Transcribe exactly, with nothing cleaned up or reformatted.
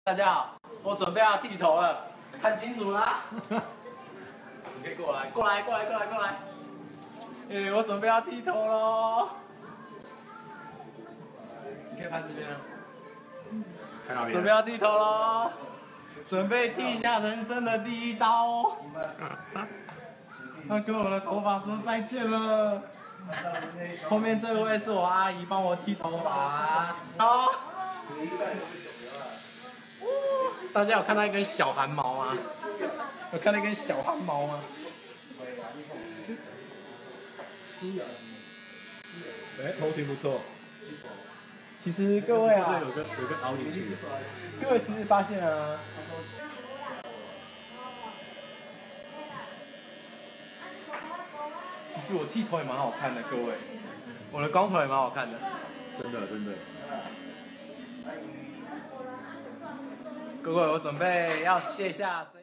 大家好，我准备要剃头了，看清楚啦！你可以过来，过来，过来，过来，过来。哎，我准备要剃头喽！你可以拍这边了。准备要剃头喽！准备剃下人生的第一刀。他跟我的头发说再见了。后面这位是我阿姨帮我剃头发。好。大家有看到一根小汗毛吗？有看到一根小汗毛吗？ 哎，头型不错。 其实各位啊， 有个有个凹进去。 各位其实发现啊，其实我剃头也蛮好看的，各位，我的光头也蛮好看的。 真的真的。 各位，我准备要卸下这。